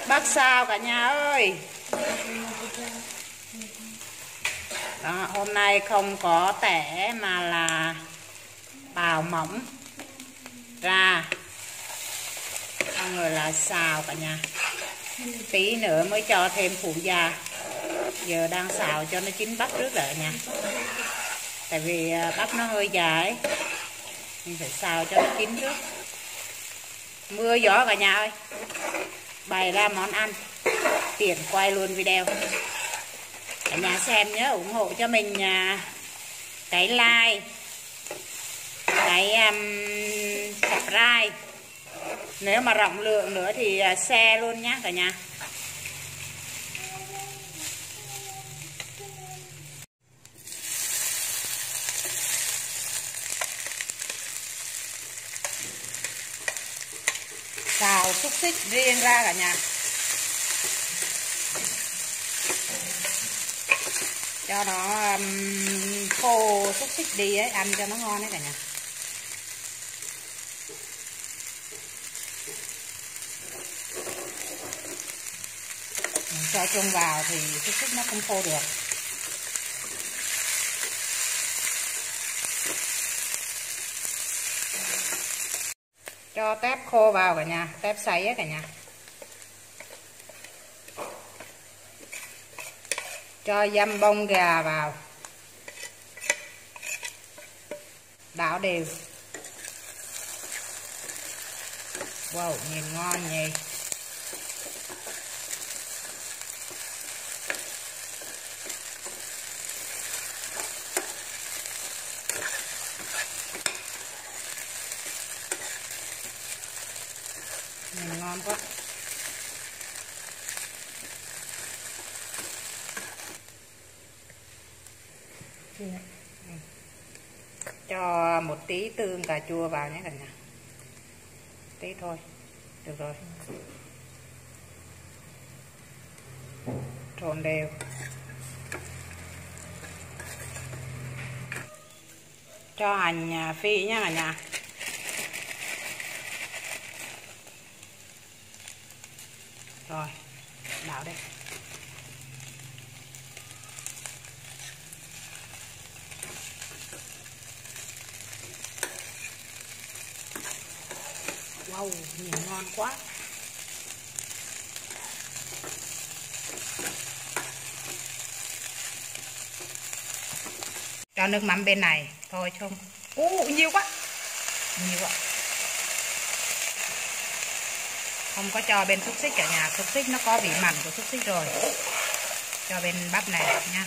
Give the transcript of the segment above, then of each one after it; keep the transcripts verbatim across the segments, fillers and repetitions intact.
Bác sao cả nhà ơi. Đó, hôm nay không có tẻ mà là bào mỏng ra, xong rồi là xào cả nhà. Tí nữa mới cho thêm phụ gia. Giờ đang xào cho nó chín bắp trước lại nha. Tại vì bắp nó hơi dài, mình phải xào cho nó chín trước. Mưa gió cả nhà ơi, bày ra món ăn tiện quay luôn video. Cả nhà xem nhớ ủng hộ cho mình cái like, cái um, subscribe. Nếu mà rộng lượng nữa thì share luôn nhé cả nhà. Xào xúc xích riêng ra cả nhà, cho nó um, khô xúc xích đi ấy, ăn cho nó ngon đấy cả nhà. Mình cho chung vào thì xúc xích nó không khô được. Cho tép khô vào cả nhà, tép sấy ấy cả nhà. Cho dăm bông gà vào, đảo đều. Wow, nhìn ngon nhỉ. Nhìn ngon quá. Cho một tí tương cà chua vào nhé cả nhà. Tí thôi, được rồi. Trộn đều. Cho hành phi nhé cả nhà. Rồi, đảo đây. Wow, nhìn ngon quá. Cho nước mắm bên này thôi không. Ú, nhiều quá. Nhiều quá. Không có cho bên xúc xích cả nhà, xúc xích nó có vị mặn của xúc xích rồi. Cho bên bắp này nha.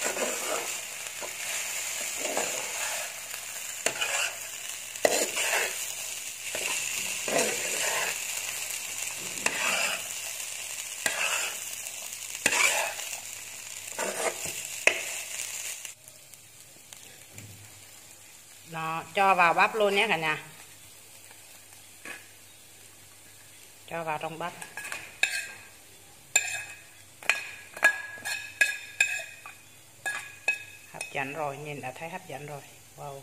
Đó, cho vào bắp luôn nhé cả nhà. Cho vào trong bắp. Hấp dẫn rồi, nhìn đã thấy hấp dẫn rồi. Wow.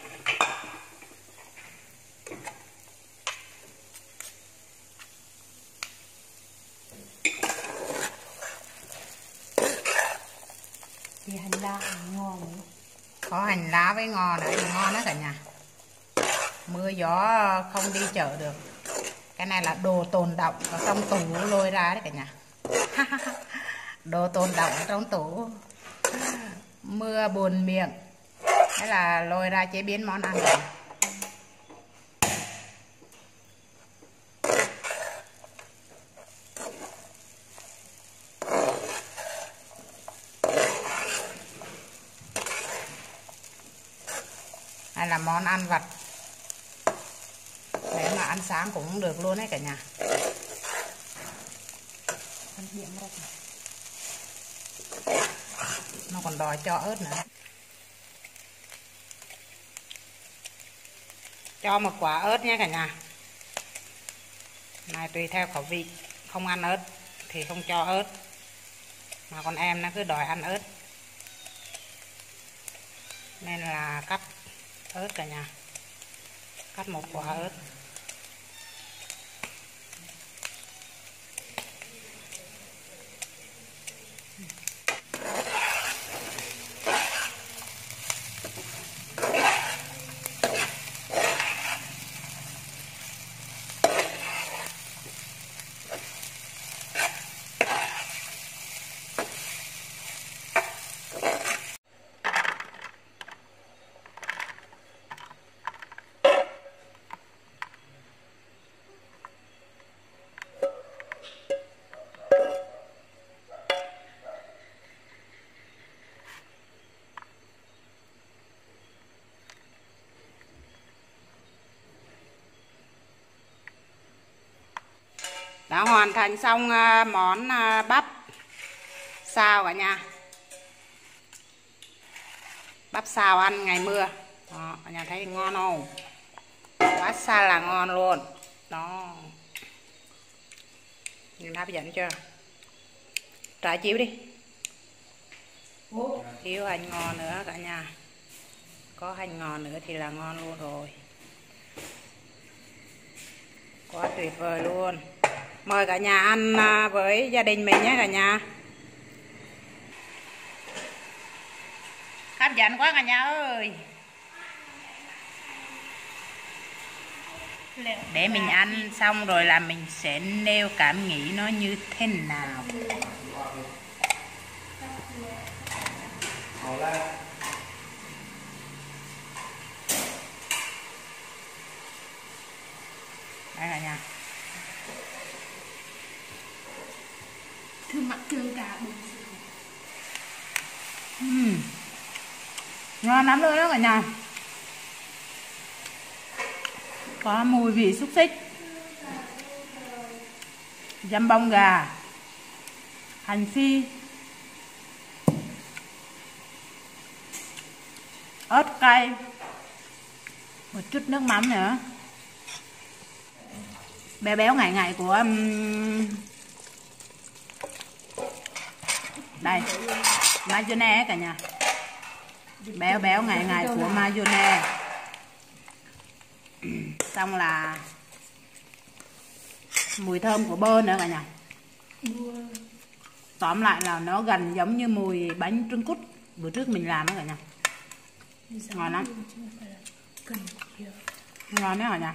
Thì hành lá ngon. Có hành lá với ngò nữa thì ngon đó cả nhà. Mưa gió không đi chợ được. Cái này là đồ tồn đọng ở trong tủ lôi ra đấy cả nhà. Đồ tồn đọng ở trong tủ. Mưa buồn miệng. Thế là lôi ra chế biến món ăn rồi. Đây là món ăn vặt. Để mà ăn sáng cũng được luôn đấy cả nhà. Nó còn đòi cho ớt nữa. Cho một quả ớt nhé cả nhà. Này tùy theo khẩu vị. Không ăn ớt thì không cho ớt. Mà con em nó cứ đòi ăn ớt, nên là cắt ớt cả nhà. Cắt một quả ớt. Đã hoàn thành xong món bắp xào cả nhà. Bắp xào ăn ngày mưa. Đó, cả nhà thấy ngon không? Quá xa là ngon luôn. Đó. Nhìn hấp dẫn chưa? Trả chiếu đi. Thiếu hành ngò nữa cả nhà. Có hành ngò nữa thì là ngon luôn rồi. Quá tuyệt vời luôn. Mời cả nhà ăn với gia đình mình nhé cả nhà. Hấp dẫn quá cả nhà ơi. Để mình ăn xong rồi là mình sẽ nêu cảm nghĩ nó như thế nào. Đây cả nhà. Thương mặt thương cả bụng. uhm. Ngon lắm luôn đó cả nhà. Có mùi vị xúc xích, dăm bông gà, hành phi, ớt cay, một chút nước mắm nữa. Béo béo ngậy ngậy của um... đây mayonnaise cả nhà. Béo béo ngậy ngậy của mayonnaise. Xong là mùi thơm của bơ nữa cả nhà. Tóm lại là nó gần giống như mùi bánh trứng cút bữa trước mình làm đó cả nhà. Ngon lắm. Ngon đấy cả nhà.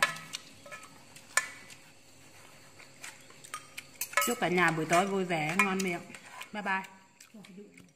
Chúc cả nhà buổi tối vui vẻ ngon miệng. Bye bye.